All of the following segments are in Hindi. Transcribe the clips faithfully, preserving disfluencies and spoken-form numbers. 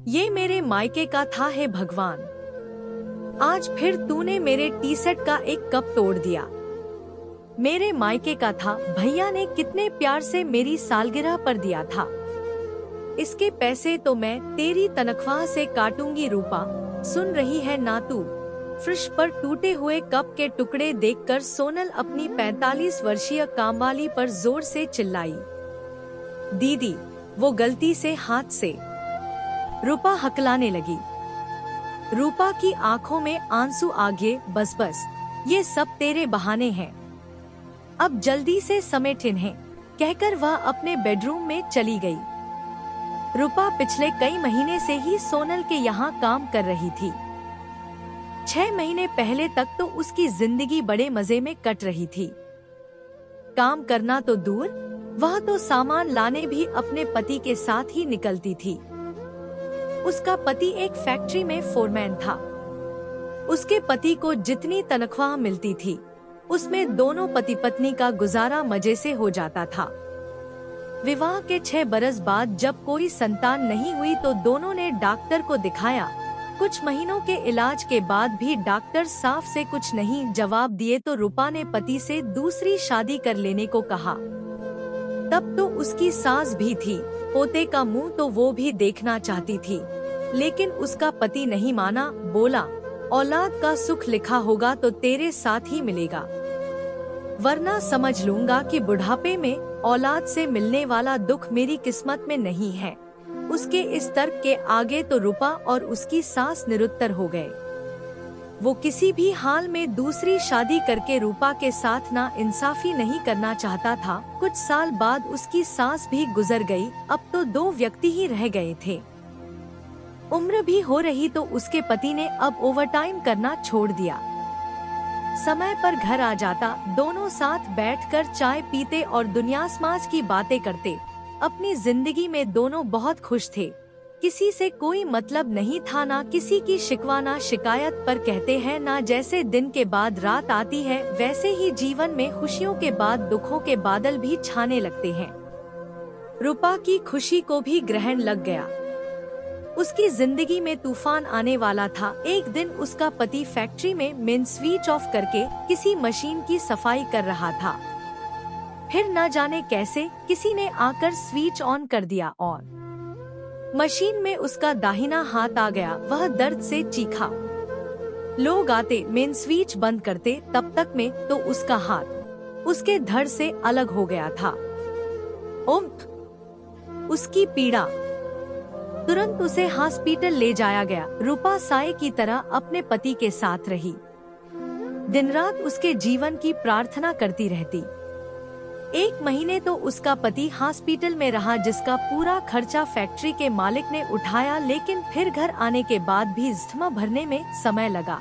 ये मेरे मायके का था। है भगवान, आज फिर तूने मेरे टी सेट का एक कप तोड़ दिया। मेरे मायके का था, भैया ने कितने प्यार से मेरी सालगिरह पर दिया था। इसके पैसे तो मैं तेरी तनख्वाह से काटूंगी। रूपा, सुन रही है ना तू? फ्रिज पर टूटे हुए कप के टुकड़े देखकर सोनल अपनी पैंतालीस वर्षीय कामवाली पर जोर से चिल्लाई। दीदी, वो गलती से हाथ से। रूपा हकलाने लगी। रूपा की आंखों में आंसू आ गए। बस बस, ये सब तेरे बहाने हैं, अब जल्दी से समेट इन्हें, कहकर वह अपने बेडरूम में चली गई। रूपा पिछले कई महीने से ही सोनल के यहाँ काम कर रही थी। छह महीने पहले तक तो उसकी जिंदगी बड़े मजे में कट रही थी। काम करना तो दूर, वह तो सामान लाने भी अपने पति के साथ ही निकलती थी। उसका पति एक फैक्ट्री में फोरमैन था। उसके पति को जितनी तनख्वाह मिलती थी, उसमें दोनों पति पत्नी का गुजारा मजे से हो जाता था। विवाह के छह बरस बाद जब कोई संतान नहीं हुई तो दोनों ने डॉक्टर को दिखाया। कुछ महीनों के इलाज के बाद भी डॉक्टर साफ से कुछ नहीं जवाब दिए तो रूपा ने पति से दूसरी शादी कर लेने को कहा। तब तो उसकी सास भी थी, पोते का मुंह तो वो भी देखना चाहती थी, लेकिन उसका पति नहीं माना। बोला, औलाद का सुख लिखा होगा तो तेरे साथ ही मिलेगा, वरना समझ लूंगा कि बुढ़ापे में औलाद से मिलने वाला दुख मेरी किस्मत में नहीं है। उसके इस तर्क के आगे तो रूपा और उसकी सास निरुत्तर हो गए। वो किसी भी हाल में दूसरी शादी करके रूपा के साथ ना इंसाफी नहीं करना चाहता था। कुछ साल बाद उसकी सास भी गुजर गई। अब तो दो व्यक्ति ही रह गए थे। उम्र भी हो रही तो उसके पति ने अब ओवरटाइम करना छोड़ दिया। समय पर घर आ जाता, दोनों साथ बैठकर चाय पीते और दुनिया समाज की बातें करते। अपनी जिंदगी में दोनों बहुत खुश थे। किसी से कोई मतलब नहीं था, ना किसी की शिकवा ना शिकायत। पर कहते हैं ना, जैसे दिन के बाद रात आती है, वैसे ही जीवन में खुशियों के बाद दुखों के बादल भी छाने लगते हैं। रूपा की खुशी को भी ग्रहण लग गया। उसकी जिंदगी में तूफान आने वाला था। एक दिन उसका पति फैक्ट्री में मेन स्विच ऑफ करके किसी मशीन की सफाई कर रहा था। फिर न जाने कैसे किसी ने आकर स्विच ऑन कर दिया और मशीन में उसका दाहिना हाथ आ गया। वह दर्द से चीखा। लोग आते, मेन स्विच बंद करते, तब तक में तो उसका हाथ उसके धड़ से अलग हो गया था। उम्फ! उसकी पीड़ा। तुरंत उसे हॉस्पिटल ले जाया गया। रूपा साए की तरह अपने पति के साथ रही। दिन रात उसके जीवन की प्रार्थना करती रहती। एक महीने तो उसका पति हॉस्पिटल में रहा, जिसका पूरा खर्चा फैक्ट्री के मालिक ने उठाया। लेकिन फिर घर आने के बाद भी जख्म भरने में समय लगा।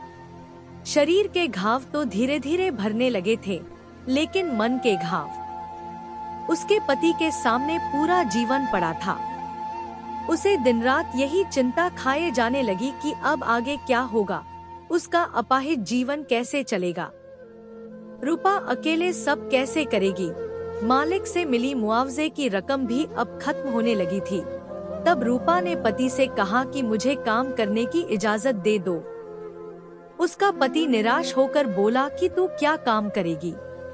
शरीर के घाव तो धीरे धीरे भरने लगे थे, लेकिन मन के घाव, उसके पति के सामने पूरा जीवन पड़ा था। उसे दिन रात यही चिंता खाए जाने लगी कि अब आगे क्या होगा, उसका अपाहिज जीवन कैसे चलेगा। रूपा अकेले सब कैसे करेगी। मालिक से मिली मुआवजे की रकम भी अब खत्म होने लगी थी। तब रूपा ने पति से कहा कि मुझे काम करने की इजाजत दे दो। उसका पति निराश होकर बोला कि तू क्या काम करेगी,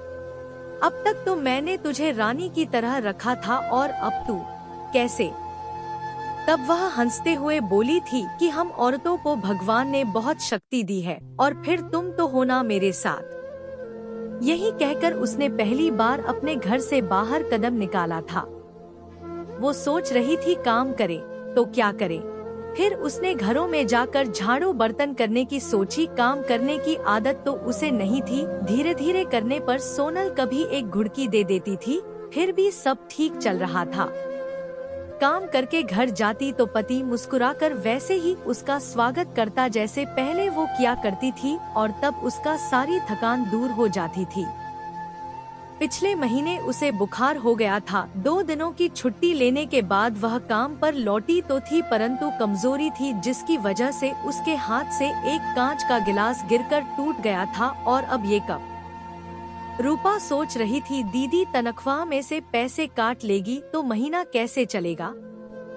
अब तक तो मैंने तुझे रानी की तरह रखा था और अब तू कैसे। तब वह हंसते हुए बोली थी कि हम औरतों को भगवान ने बहुत शक्ति दी है और फिर तुम तो होना मेरे साथ। यही कहकर उसने पहली बार अपने घर से बाहर कदम निकाला था। वो सोच रही थी काम करे तो क्या करे। फिर उसने घरों में जाकर झाड़ू बर्तन करने की सोची। काम करने की आदत तो उसे नहीं थी। धीरे धीरे करने पर सोनल कभी एक घुड़की दे देती थी, फिर भी सब ठीक चल रहा था। काम करके घर जाती तो पति मुस्कुराकर वैसे ही उसका स्वागत करता जैसे पहले वो किया करती थी, और तब उसका सारी थकान दूर हो जाती थी। पिछले महीने उसे बुखार हो गया था। दो दिनों की छुट्टी लेने के बाद वह काम पर लौटी तो थी, परंतु कमजोरी थी जिसकी वजह से उसके हाथ से एक कांच का गिलास गिरकर टूट गया था। और अब ये कब। रूपा सोच रही थी, दीदी तनख्वाह में से पैसे काट लेगी तो महीना कैसे चलेगा।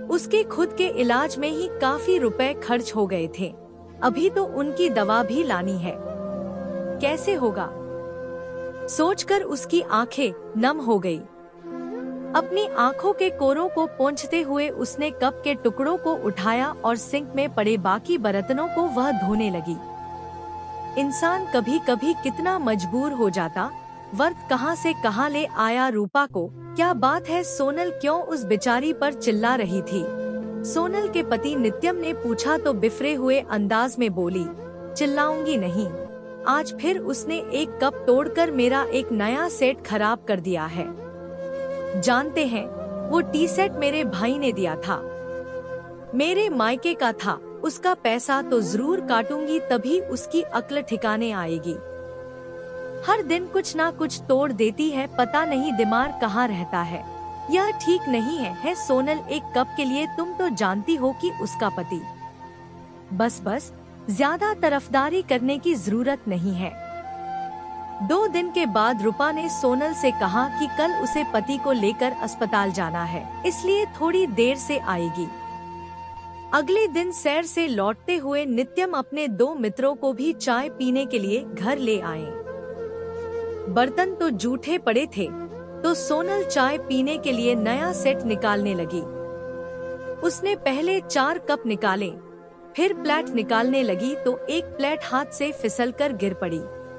उसके खुद के इलाज में ही काफी रुपए खर्च हो गए थे। अभी तो उनकी दवा भी लानी है। कैसे होगा? सोचकर उसकी आंखें नम हो गई। अपनी आंखों के कोरों को पोंछते हुए उसने कप के टुकड़ों को उठाया और सिंक में पड़े बाकी बर्तनों को वह धोने लगी। इंसान कभी कभी कितना मजबूर हो जाता। वर्त कहाँ से कहाँ ले आया रूपा को। क्या बात है, सोनल क्यों उस बेचारी पर चिल्ला रही थी? सोनल के पति नित्यम ने पूछा तो बिफरे हुए अंदाज में बोली, चिल्लाऊंगी नहीं। आज फिर उसने एक कप तोड़कर मेरा एक नया सेट खराब कर दिया है। जानते हैं, वो टी सेट मेरे भाई ने दिया था, मेरे मायके का था। उसका पैसा तो जरूर काटूंगी, तभी उसकी अक्ल ठिकाने आएगी। हर दिन कुछ ना कुछ तोड़ देती है, पता नहीं दिमाग कहाँ रहता है। यह ठीक नहीं है, है सोनल, एक कप के लिए तुम तो जानती हो कि उसका पति। बस बस, ज्यादा तरफदारी करने की जरूरत नहीं है। दो दिन के बाद रूपा ने सोनल से कहा कि कल उसे पति को लेकर अस्पताल जाना है, इसलिए थोड़ी देर से आएगी। अगले दिन सैर से लौटते हुए नित्यम अपने दो मित्रों को भी चाय पीने के लिए घर ले आए। बर्तन तो जूठे पड़े थे, तो सोनल चाय पीने के लिए नया सेट निकालने लगी। उसने पहले चार कप निकाले, फिर प्लेट निकालने लगी तो एक प्लेट हाथ से फिसलकर गिर पड़ी।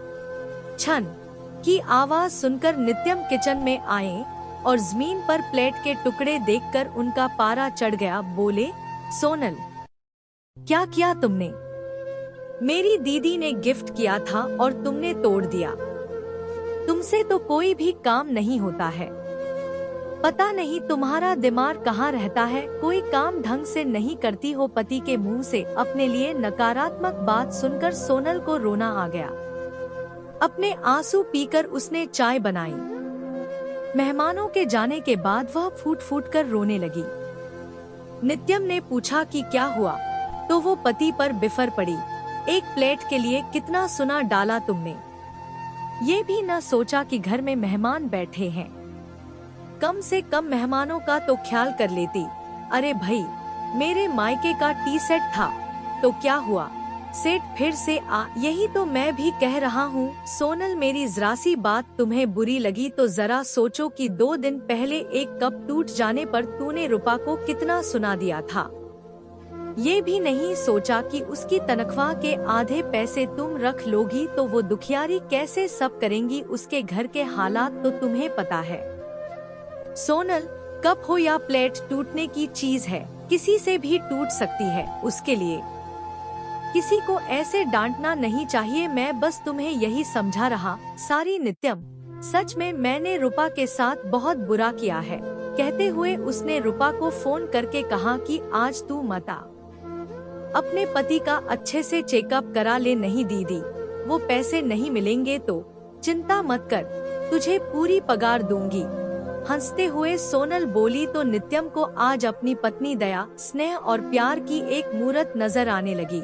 छन की आवाज सुनकर नित्यम किचन में आए और जमीन पर प्लेट के टुकड़े देखकर उनका पारा चढ़ गया। बोले, सोनल, क्या किया तुमने? मेरी दीदी ने गिफ्ट किया था और तुमने तोड़ दिया। तुमसे तो कोई भी काम नहीं होता है। पता नहीं तुम्हारा दिमाग कहाँ रहता है, कोई काम ढंग से नहीं करती हो। पति के मुंह से अपने लिए नकारात्मक बात सुनकर सोनल को रोना आ गया। अपने आंसू पीकर उसने चाय बनाई। मेहमानों के जाने के बाद वह फूट फूट कर रोने लगी। नित्यम ने पूछा कि क्या हुआ, तो वो पति पर बिफर पड़ी। एक प्लेट के लिए कितना सुना डाला तुमने? ये भी न सोचा कि घर में मेहमान बैठे हैं। कम से कम मेहमानों का तो ख्याल कर लेती। अरे भाई, मेरे मायके का टी सेट था, तो क्या हुआ? सेट फिर से आ, यही तो मैं भी कह रहा हूँ। सोनल, मेरी जरा सी बात तुम्हें बुरी लगी तो जरा सोचो कि दो दिन पहले एक कप टूट जाने पर तूने रूपा को कितना सुना दिया था। ये भी नहीं सोचा कि उसकी तनख्वाह के आधे पैसे तुम रख लोगी तो वो दुखियारी कैसे सब करेंगी। उसके घर के हालात तो तुम्हें पता है। सोनल, कप हो या प्लेट टूटने की चीज है, किसी से भी टूट सकती है। उसके लिए किसी को ऐसे डांटना नहीं चाहिए। मैं बस तुम्हें यही समझा रहा। सारी नित्यम, सच में मैंने रूपा के साथ बहुत बुरा किया है। कहते हुए उसने रूपा को फोन करके कहा कि आज तू मत आ, अपने पति का अच्छे से चेकअप करा ले। नहीं दीदी, वो पैसे नहीं मिलेंगे तो चिंता मत कर, तुझे पूरी पगार दूंगी। हंसते हुए सोनल बोली तो नित्यम को आज अपनी पत्नी दया, स्नेह और प्यार की एक मूरत नजर आने लगी।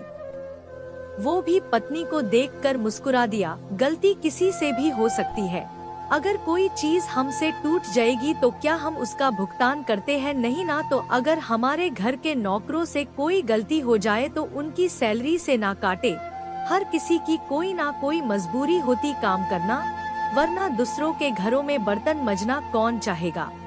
वो भी पत्नी को देखकर मुस्कुरा दिया। गलती किसी से भी हो सकती है। अगर कोई चीज हमसे टूट जाएगी तो क्या हम उसका भुगतान करते हैं? नहीं ना। तो अगर हमारे घर के नौकरों से कोई गलती हो जाए तो उनकी सैलरी से ना काटे। हर किसी की कोई ना कोई मजबूरी होती काम करना, वरना दूसरों के घरों में बर्तन मजना कौन चाहेगा।